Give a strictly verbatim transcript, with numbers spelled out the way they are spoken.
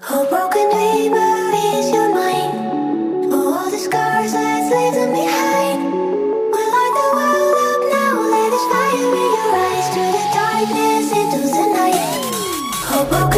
Oh, broken dreamer, ease your mind. Oh, all the scars, let's leave them behind. We'll light the world up now, let this fire in your eyes, through the darkness into the night. Oh, broken